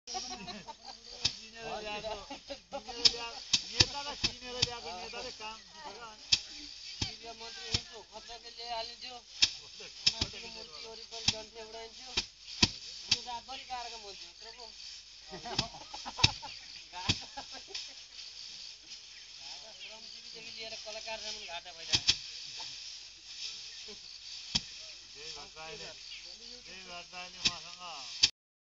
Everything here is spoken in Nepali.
नेतालाई चिनेर ल्याएको नेताले काम मन्त्री हुन्छु खतराले ल्याइहालिन्थ्यो माथिको मूर्ति वरिपरि जन्थे उडाइन्थ्यो यो रातभरि गाडेको मन्त्री यत्रो पो श्रमजीवीदेखि लिएर कलाकारसम्म घाटा भइरहेको मसँग